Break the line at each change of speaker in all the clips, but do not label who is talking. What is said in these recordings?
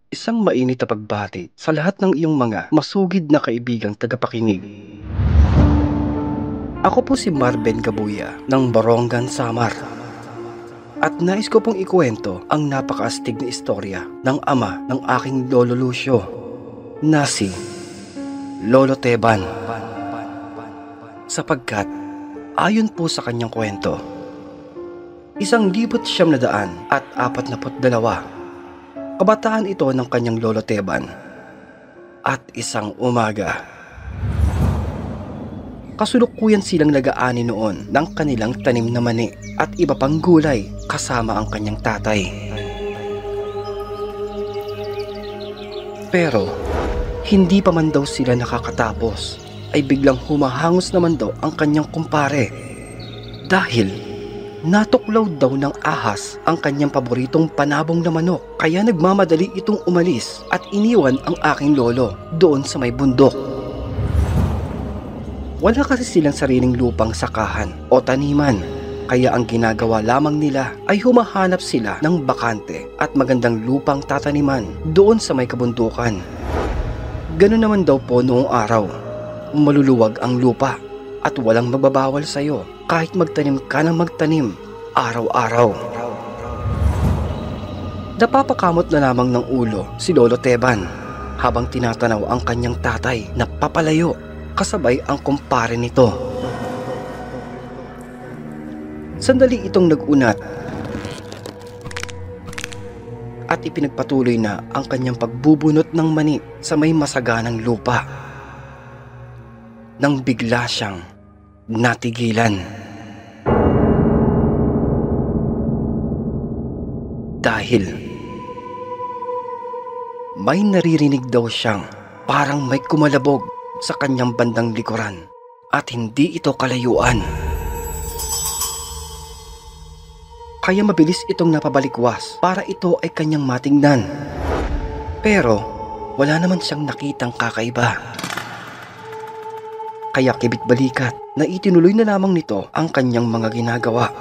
Isang mainit na pagbati sa lahat ng iyong mga masugid na kaibigang tagapakinig. Ako po si Marben Gabuya ng Borongan, Samar. At nais ko pong ikuwento ang napakaastig na istorya ng ama ng aking lolo Lucio na si Lolo Teban. Sapagkat ayon po sa kanyang kwento, 1942 kabataan ito ng kanyang Lolo Teban. At isang umaga, kasulukuyan silang nag-aani noon ng kanilang tanim na mani at iba pang gulay kasama ang kanyang tatay. Pero hindi pa man daw sila nakakatapos ay biglang humahangos naman daw ang kanyang kumpare dahil natuklaw daw ng ahas ang kanyang paboritong panabong na manok, kaya nagmamadali itong umalis at iniwan ang aking lolo doon sa may bundok. Wala kasi silang sariling lupang sakahan o taniman, kaya ang ginagawa lamang nila ay humahanap sila ng bakante at magandang lupang tataniman doon sa may kabundukan. Ganun naman daw po noong araw, maluluwag ang lupa at walang magbabawal sa'yo kahit magtanim ka ng magtanim araw-araw. Napapakamot na lamang ng ulo si Lolo Teban habang tinatanaw ang kanyang tatay na papalayo kasabay ang kumpare nito. Sandali itong nag-unat at ipinagpatuloy na ang kanyang pagbubunot ng mani sa may masaganang lupa nang bigla siyang natigilan. Dahil may naririnig daw siyang parang may kumalabog sa kanyang bandang likuran at hindi ito kalayuan. Kaya mabilis itong napabalikwas para ito ay kanyang matingnan. Pero wala naman siyang nakitang kakaiba. Kaya kibit-balikat na itinuloy na lamang nito ang kanyang mga ginagawa.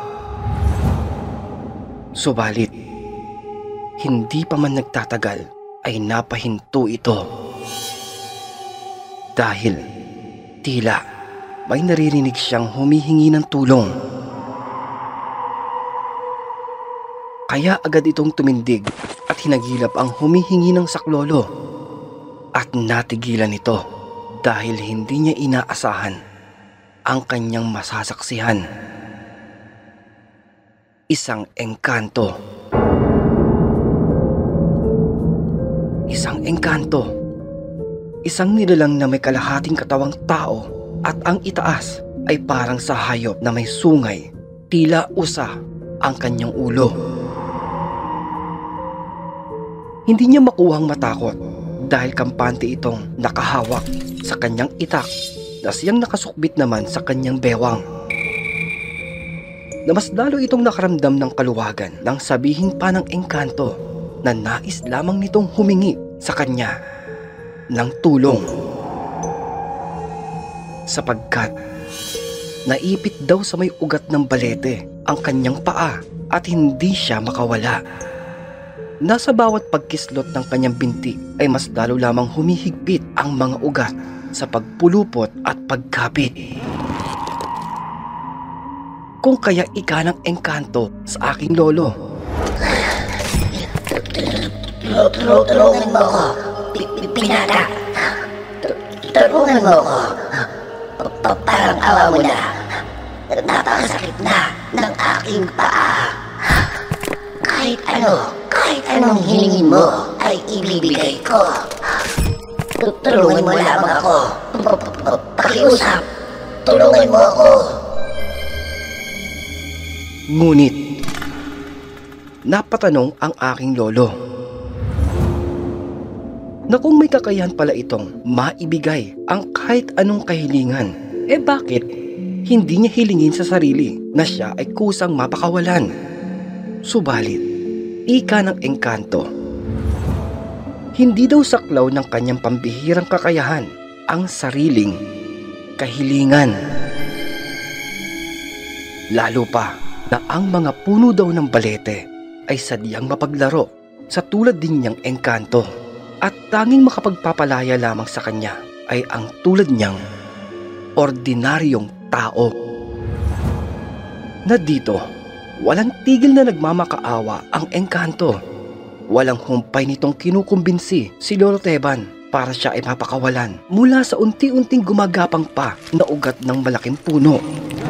Subalit, hindi pa man nagtatagal ay napahinto ito. Dahil tila may naririnig siyang humihingi ng tulong. Kaya agad itong tumindig at hinagilap ang humihingi ng saklolo. At natigilan ito dahil hindi niya inaasahan ang kanyang masasaksihan. Isang engkanto. Isang engkanto. Isang nilalang na may kalahating katawang tao at ang itaas ay parang sa hayop na may sungay, tila usa ang kanyang ulo. Hindi niya makuhang matakot dahil kampante itong nakahawak sa kanyang itak na siyang nakasukbit naman sa kanyang bewang. Na mas lalo itong nakaramdam ng kaluwagan nang sabihin pa ng engkanto na nais lamang nitong humingi sa kanya ng tulong. Sapagkat naipit daw sa may ugat ng balete ang kanyang paa at hindi siya makawala. Nasa bawat pagkislot ng kanyang binti ay mas lalo lamang humihigpit ang mga ugat sa pagpulupot at pagkapit. Kung kaya ika ng engkanto sa aking lolo.
Tulungan mo ako, pinata. Tulungan mo ako. Parang awa mo na. Napakasakit na ng aking paa. Kahit anong hilingin mo ay ibibigay ko. Tulungan mo lamang ako. Pakiusap. Tulungan mo ako.
Ngunit napatanong ang aking lolo na kung may kakayahan pala itong maibigay ang kahit anong kahilingan, bakit hindi niya hilingin sa sarili na siya ay kusang mapakawalan? Subalit, ika ng engkanto, hindi daw saklaw ng kanyang pambihirang kakayahan ang sariling kahilingan. Lalo pa na ang mga puno daw ng balete ay sadyang mapaglaro sa tulad din niyang engkanto. At tanging makapagpapalaya lamang sa kanya ay ang tulad niyang ordinaryong tao. Na dito, walang tigil na nagmamakaawa ang engkanto. Walang humpay nitong kinukumbinsi si Lolo Teban para siya ay mapakawalan mula sa unti-unting gumagapang pa na ugat ng malaking puno.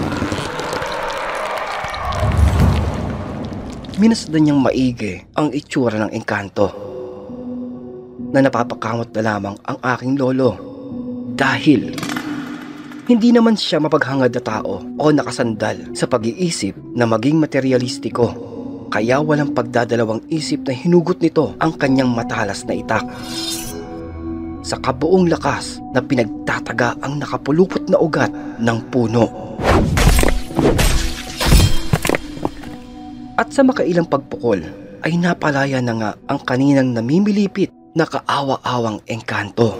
Minasdan niyang maigi ang itsura ng engkanto na napapakamot na lamang ang aking lolo dahil hindi naman siya mapaghangad na tao o nakasandal sa pag-iisip na maging materialistiko, kaya walang pagdadalawang isip na hinugot nito ang kanyang matalas na itak. Sa kabuong lakas na pinagtataga ang nakapulupot na ugat ng puno. At sa makailang pagpukol ay napalaya na nga ang kaninang namimilipit na kaawa-awang engkanto.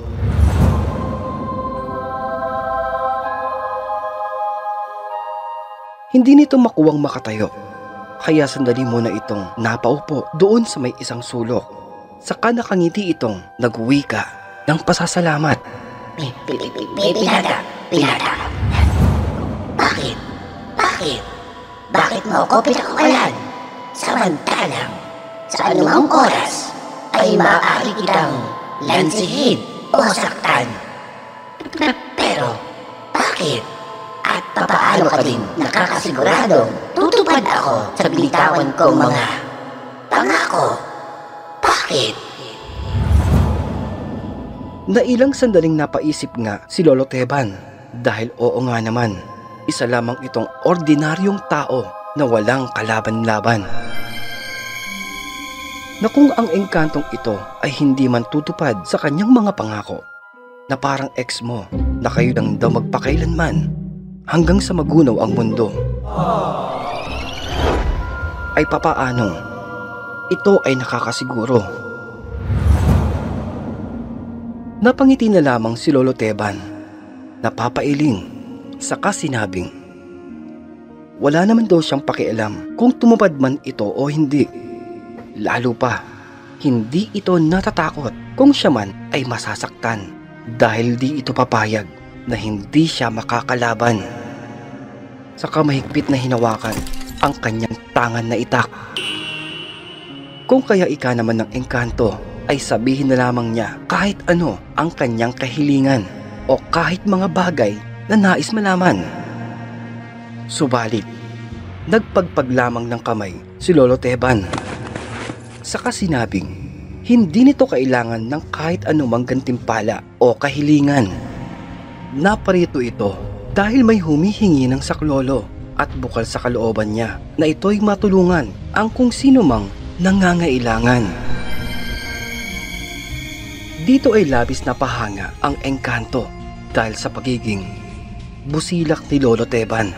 Hindi nito makuwang makatayo, kaya sandali muna itong napaupo doon sa may isang sulok. Saka nakangiti itong nagwika ng pasasalamat.
Pinada. Bakit? Bakit mo ako pinakawalan? Samantalang, sa anumang oras, ay maaari kitang lansihin o saktan. Pero, bakit? At papaano ka din nakakasiguradong tutupad ako sa binitawan kong mga pangako? Bakit?
Na ilang sandaling napaisip nga si Lolo Teban dahil oo nga naman, isa lamang itong ordinaryong tao na walang kalaban-laban. Na kung ang engkantong ito ay hindi man tutupad sa kanyang mga pangako, na parang ex mo na kayo lang daw magpakailanman hanggang sa magunaw ang mundo, ay papaano ito ay nakakasiguro. Napangiti na lamang si Lolo Teban, napapailing, saka sinabing wala naman daw siyang pakialam kung tumupad man ito o hindi. Lalo pa, hindi ito natatakot kung siya man ay masasaktan dahil di ito papayag na hindi siya makakalaban. Saka mahigpit na hinawakan ang kanyang tangan na itak. Kung kaya ika naman ng engkanto ay sabihin na lamang niya kahit ano ang kanyang kahilingan o kahit mga bagay na nais malaman. Subalit, nagpagpag lamang ng kamay si Lolo Teban. Saka sinabing, hindi nito kailangan ng kahit anumang gantimpala o kahilingan. Naparito ito dahil may humihingi ng saklolo at bukal sa kalooban niya na ito'y matulungan ang kung sino mang nangangailangan. Dito ay labis na pahanga ang engkanto dahil sa pagiging busilak ni Lolo Teban.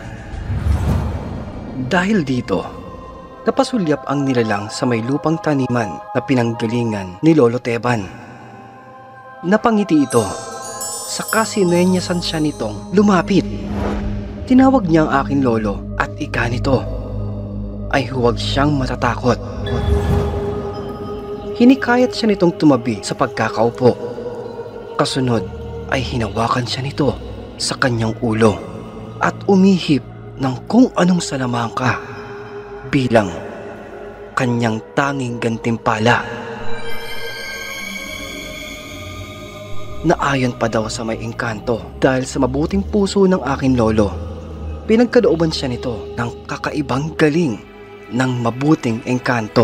Dahil dito, napasulyap ang nilalang sa may lupang taniman na pinanggalingan ni Lolo Teban. Napangiti ito, saka sinenyasan siya nitong lumapit. Tinawag niya ang aking lolo at ika nito ay huwag siyang matatakot. Hinikayat siya nitong tumabi sa pagkakaupo. Kasunod ay hinawakan siya nito sa kanyang ulo at umihip ng kung anong salamangka bilang kanyang tanging gantimpala. Naayon pa daw sa may engkanto dahil sa mabuting puso ng aking lolo. Pinagkalooban siya nito ng kakaibang galing ng mabuting engkanto.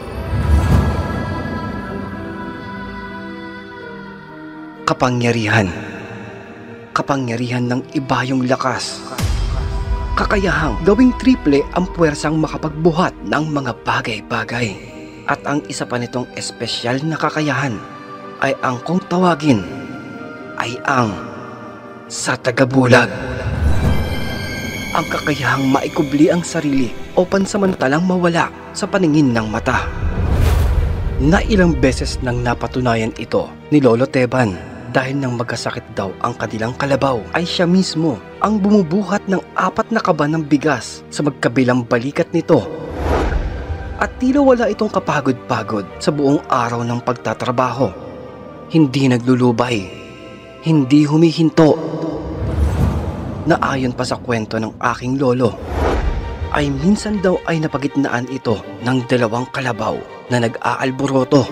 Kapangyarihan. Kapangyarihan ng ibayong lakas. Kakayahang gawing triple ang puwersang makapagbuhat ng mga bagay-bagay. At ang isa pa nitong espesyal na kakayahan ay ang kung tawagin ay ang sa tagabulag. Ang kakayahang maikubli ang sarili o pansamantalang mawala sa paningin ng mata. Na ilang beses nang napatunayan ito ni Lolo Teban dahil nang magkasakit daw ang kanilang kalabaw ay siya mismo ang bumubuhat ng 4 na kaba ng bigas sa magkabilang balikat nito. at tila wala itong kapagod-pagod sa buong araw ng pagtatrabaho. Hindi naglulubay, hindi humihinto, na ayon pa sa kwento ng aking lolo, ay minsan daw ay napagitnaan ito ng dalawang kalabaw na nag-aalboroto.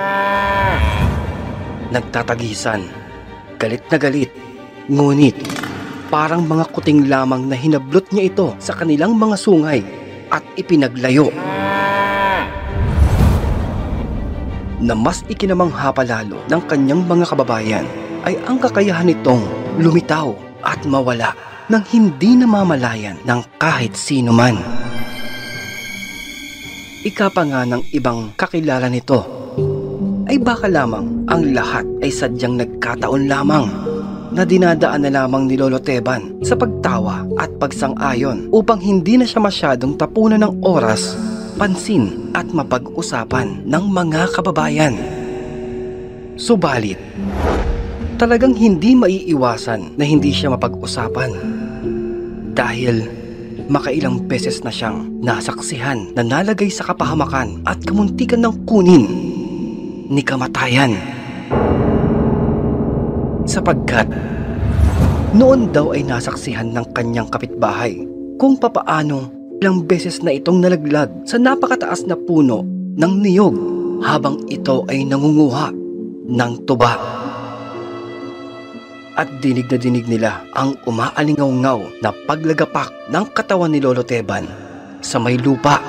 Nagtatagisan, galit na galit, ngunit parang mga kuting lamang na hinablot niya ito sa kanilang mga sungay at ipinaglayo. Na mas ikinamangha pa lalo ng kanyang mga kababayan ay ang kakayahan nitong lumitaw at mawala nang hindi namamalayan ng kahit sino man. Ika pa nga ng ibang kakilala nito ay baka lamang ang lahat ay sadyang nagkataon lamang na dinadaan na lamang ni Lolo Teban sa pagtawa at pagsang-ayon upang hindi na siya masyadong tapunan ng oras, pansin at mapag-usapan ng mga kababayan. Subalit, talagang hindi maiiwasan na hindi siya mapag-usapan dahil makailang beses na siyang nasaksihan na nalagay sa kapahamakan at kamuntikan ng kunin ni kamatayan. Sapagkat noon daw ay nasaksihan ng kanyang kapitbahay kung papaano ilang beses na itong nalaglag sa napakataas na puno ng niyog habang ito ay nangunguha ng tuba. At dinig na dinig nila ang umaalingaw-ngaw na paglagapak ng katawan ni Lolo Teban sa may lupa.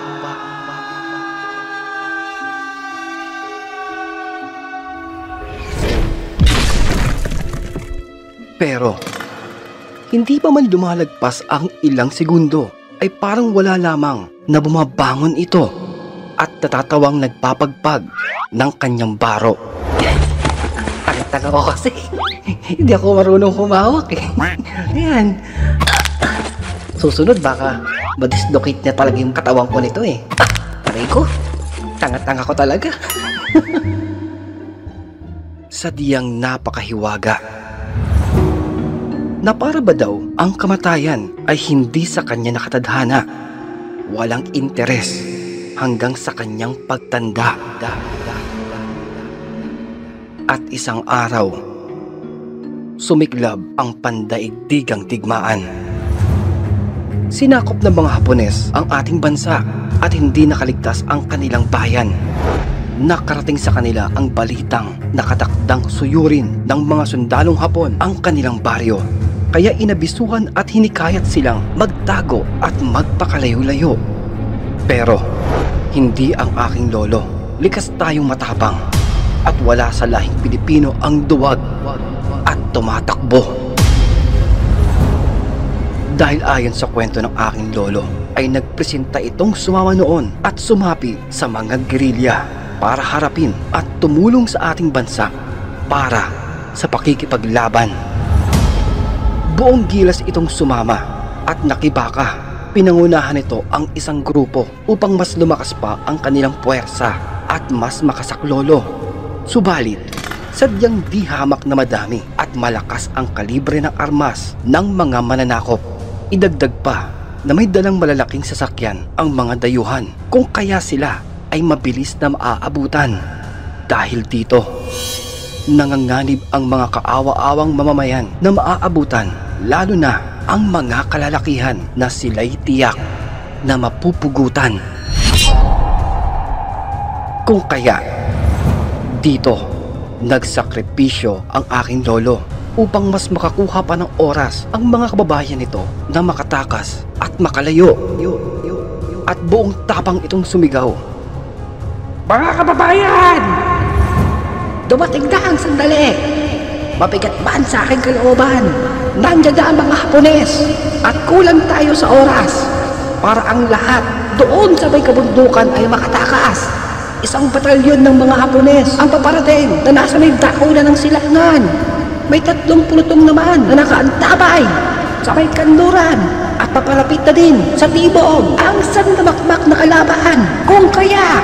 Pero hindi pa man lumalagpas ang ilang segundo ay parang wala lamang na bumabangon ito at natatawang nagpapagpag ng kanyang baro. Tanga ko kasi. Hindi ako marunong humawak eh. Ayan. Susunod baka madislocate niya talaga yung katawan ko nito eh. Aray ko. Tanga-tanga ko talaga. Sadyang napakahiwaga. Na para ba daw ang kamatayan ay hindi sa kanya nakatadhana, walang interes hanggang sa kanyang pagtanda. At isang araw, sumiklab ang pandaigdigang digmaan. Sinakop ng mga Hapones ang ating bansa at hindi nakaligtas ang kanilang bayan. Nakarating sa kanila ang balitang nakatakdang suyurin ng mga sundalong Hapon ang kanilang baryo. Kaya inabisuhan at hinikayat silang magtago at magpakalayo-layo. Pero hindi ang aking lolo. Likas tayong matapang at wala sa lahing Pilipino ang duwag at tumatakbo. Dahil ayon sa kwento ng aking lolo ay nagpresenta itong sumama noon at sumapi sa mga gerilya para harapin at tumulong sa ating bansa para sa pakikipaglaban. Buong gilas itong sumama at nakibaka. Pinangunahan nito ang isang grupo upang mas lumakas pa ang kanilang puwersa at mas makasaklolo. Subalit, sadyang di hamak na madami at malakas ang kalibre ng armas ng mga mananakop. Idagdag pa na may dalang malalaking sasakyan ang mga dayuhan kung kaya sila ay mabilis na maaabutan. Dahil dito, nanganganib ang mga kaawa-awang mamamayan na maaabutan, lalo na ang mga kalalakihan na sila'y tiyak na mapupugutan. Kung kaya, dito, nagsakripisyo ang aking lolo upang mas makakuha pa ng oras ang mga kababayan nito na makatakas at makalayo. At buong tapang itong sumigaw, "Mga kababayan! Dumating na ang sandali! Mabigat man sa aking kalooban! Nandiyan na ang mga Hapones at kulang tayo sa oras para ang lahat doon sa may kabundukan ay makatakas. Isang batalyon ng mga Hapones ang paparating na nasa may dakulan ng silangan. May 3 pulutong naman na nakaantabay sa may kanluran at papalapit na din sa tibog ang sandamakmak na kalaban. Kung kaya..."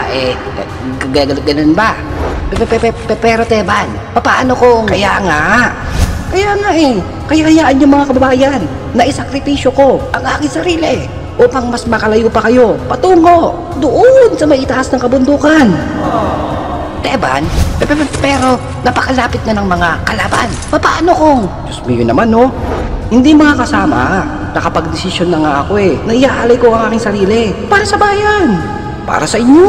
Ganun ba? Pero Teban, paano kung... Kaya nga eh. Kaya hayaan niyo mga kababayan na isakripisyo ko ang aking sarili upang mas makalayo pa kayo patungo doon sa may itaas ng kabundukan.
Teban, pero napakalapit na ng mga kalaban. Paano kung...
Diyos mo yun naman, no? Hindi mga kasama. Nakapag-desisyon na nga ako eh. Naiaalay ko ang aking sarili. Para sa bayan. Para sa inyo.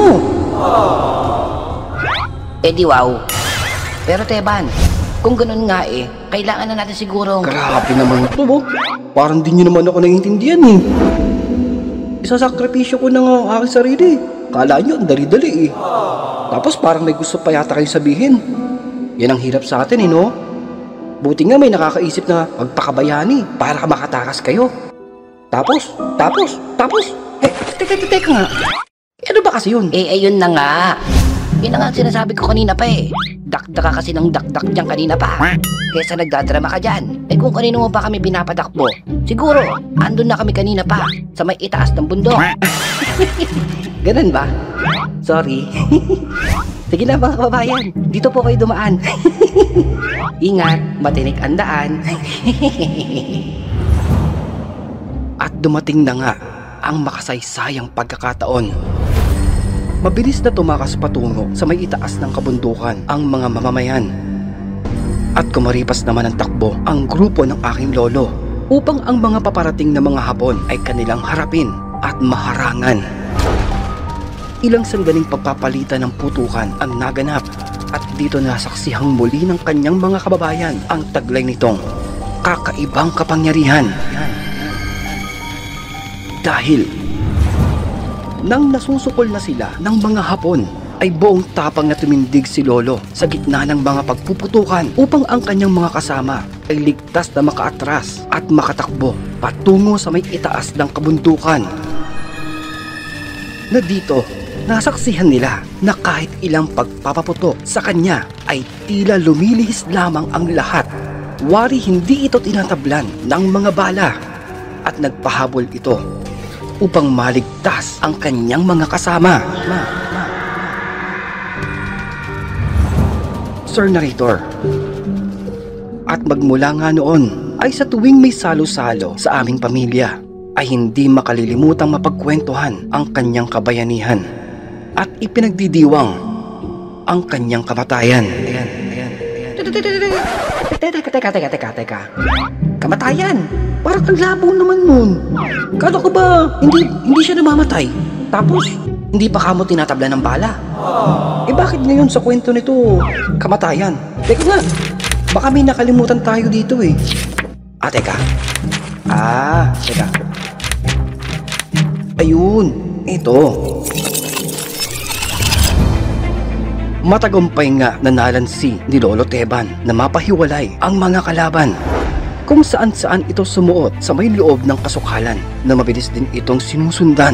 Di wow. Pero Teban, kung ganun nga kailangan na natin siguro...
Grabe naman ito, bo. Parang di nyo naman ako naiintindihan eh. Isasakripisyo ko na nga ang aking sarili. Kala nyo, ang dali-dali eh. Tapos parang may gusto pa yata kayong sabihin. Yan ang hirap sa atin no? Buti nga may nakakaisip na magpakabayani para makatakas kayo. Tapos, teka nga. Ano ba kasi yun?
Ayun na nga. Yun na nga ang sinasabi ko kanina pa Dakdak ka kasi ng dakdak dyan kanina pa. Kesa nagdadrama ka dyan. Kung kanino mo pa kami binapadakbo, siguro, andun na kami kanina pa sa may itaas ng bundok.
Ganun ba? Sorry. Sige na mga kababayan, dito po kayo dumaan. Ingat, matinik ang daan. At dumating na nga ang makasaysayang pagkakataon. Mabilis na tumakas patungo sa may itaas ng kabundukan ang mga mamamayan. At kumaripas naman ng takbo ang grupo ng aking lolo upang ang mga paparating na mga Hapon ay kanilang harapin at maharangan. Ilang sanggaling pagpapalitan ng putukan ang naganap at dito nasaksihang muli ng kanyang mga kababayan ang taglay nitong kakaibang kapangyarihan. Dahil nang nasusukol na sila ng mga Hapon ay buong tapang na tumindig si Lolo sa gitna ng mga pagpuputukan upang ang kanyang mga kasama ay ligtas na makaatras at makatakbo patungo sa may itaas ng kabundukan. Na dito, nasaksihan nila na kahit ilang pagpapaputok sa kanya ay tila lumilihis lamang ang lahat. Wari hindi ito tinatablan ng mga bala at nagpahabol ito upang maligtas ang kanyang mga kasama. Sir Narrator, at magmula nga noon ay sa tuwing may salo-salo sa aming pamilya ay hindi makalilimutang mapagkwentuhan ang kanyang kabayanihan at ipinagdidiwang ang kanyang kamatayan. Teka. Kamatayan? Parang ang labo naman nun. Kala ko ba hindi siya namamatay? Tapos hindi pa kamo tinatabla ng bala? Bakit ngayon sa kwento nito kamatayan? Teka nga, baka may nakalimutan tayo dito teka. Teka. Ayun, ito. Matagumpay nga na nalansi ni Lolo Teban na mapahiwalay ang mga kalaban. Kung saan-saan ito sumuot sa may loob ng kasukalan na mabilis din itong sinusundan.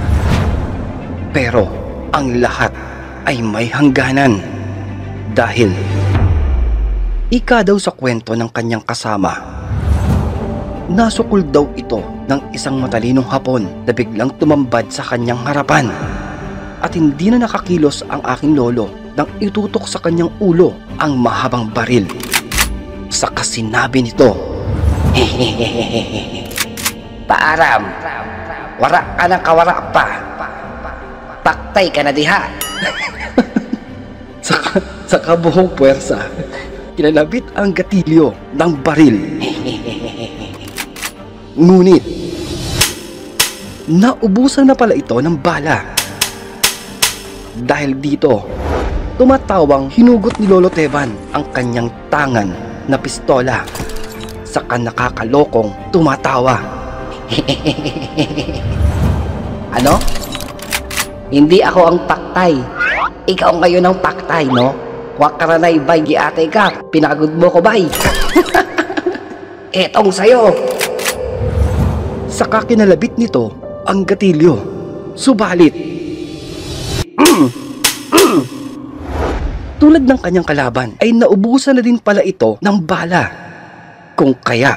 Pero ang lahat ay may hangganan dahil ika daw sa kwento ng kanyang kasama. Nasukol daw ito ng isang matalinong Hapon na biglang tumambad sa kanyang harapan at hindi na nakakilos ang aking lolo nang itutok sa kanyang ulo ang mahabang baril. Saka sinabi nito,
Paaram, wara ka ng kawara pa. Paktay ka na diha.
Saka buhong puwersa, kinalabit ang gatilyo ng baril. Ngunit, naubusan na pala ito ng bala. Dahil dito, tumatawang hinugot ni Lolo Teban ang kanyang tangan na pistola. Saka nakakalokong tumatawa.
Ano? Hindi ako ang paktay. Ikaw ngayon ang paktay, no? Wakaranay bay giatay ka. Pinagod mo ko bay. Etong sayo.
Saka kinalabit nito ang gatilyo. Subalit, tulad ng kanyang kalaban ay naubusan na din pala ito ng bala. Kung kaya,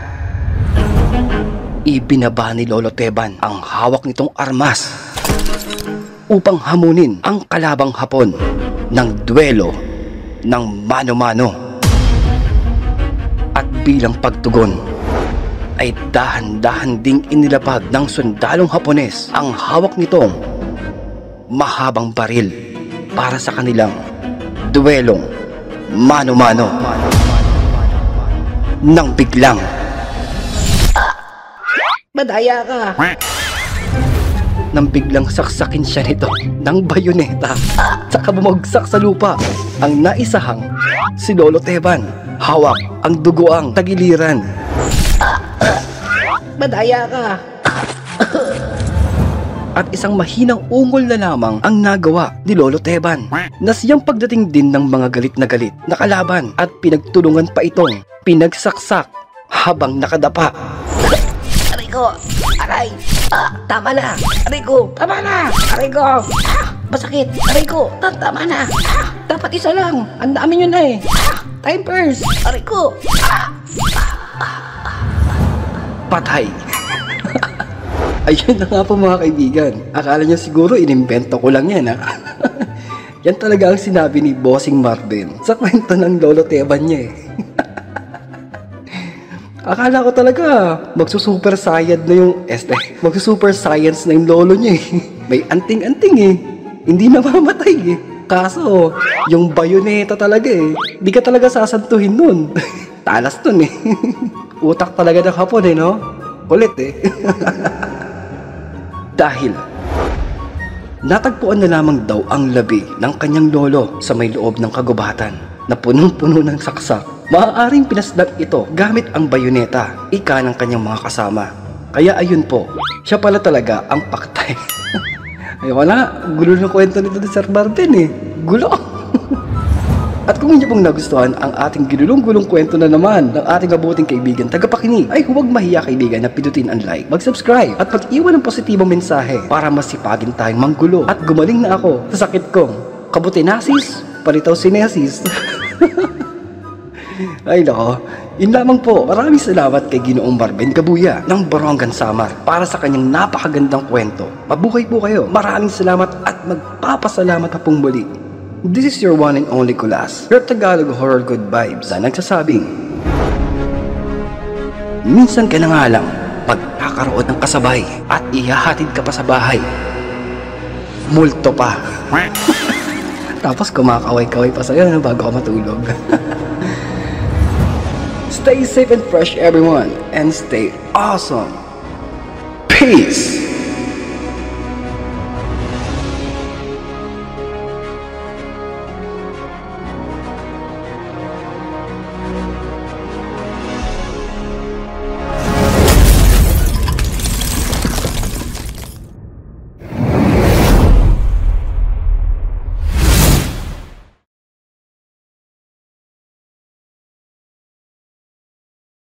ibinaba ni Lolo Teban ang hawak nitong armas upang hamunin ang kalabang Hapon ng duelo ng mano-mano. At bilang pagtugon ay dahan-dahan ding inilapag ng sundalong Hapones ang hawak nitong mahabang baril para sa kanilang duwelong mano-mano. Nang biglang
Madaya ka.
nang biglang saksakin siya nito ng bayoneta saka bumagsak sa lupa ang naisahang si Lolo Teban. Hawak ang dugoang tagiliran.
Madaya ka.
At isang mahinang ungol na lamang ang nagawa ni Lolo Teban na siyang pagdating din ng mga galit na kalaban at pinagtulungan pa itong pinagsaksak habang nakadapa.
Aray ko. Aray. Tama na. Aray ko. Tama na. Aray ko. Masakit. Aray ko. Tama na. Dapat isa lang. Ang dami nyo na eh. Time first. Aray ko.
Patay. Ayun na nga po mga kaibigan. Akala nyo siguro inimbento ko lang yan ha. Yan talaga ang sinabi ni Bossing Marvin sa kwento ng Lolo Teban niya eh. Akala ko talaga magsusuper science na yung magsusuper science na yung lolo niya eh. May anting-anting eh. Hindi namamatay eh. Kaso, yung bayoneta talaga eh. Di ka talaga sasantuhin nun. Talas nun eh. Utak talaga ng Hapon eh, no? Kulit eh. Dahil natagpuan na lamang daw ang labi ng kanyang lolo sa may loob ng kagubatan na punong-puno ng saksak. Maaaring pinasdag ito gamit ang bayoneta, ika ng kanyang mga kasama. Kaya ayun po, siya pala talaga ang paktay. Ay wala, gulo ng kwento nito ni Sir Marvin eh. Gulo. At kung hindi pong nagustuhan ang ating gulong-gulong kwento na naman ng ating mabuting kaibigan tagapakinig, ay huwag mahiya kaibigan na pindutin ang like, mag-subscribe at mag-iwan ng positibong mensahe para masipagin tayong manggulo at gumaling na ako sa sakit kong kabutinasis, paritausinesis. Ay nako, yun lamang po. Maraming salamat kay Ginoong Marvin Gabuya ng Borongan Samar para sa kanyang napakagandang kwento. Mabuhay po kayo. Maraming salamat at magpapasalamat pa pong muli. This is your one and only Kulas, your Tagalog horror good vibes na nagsasabing, minsan ka na nga lang pagkakaroon ng kasabay at ihahatid ka pa sa bahay. Multo pa. Tapos kumakaway-kaway pa sa'yo bago ka matulog. Stay safe and fresh everyone, and stay awesome. Peace!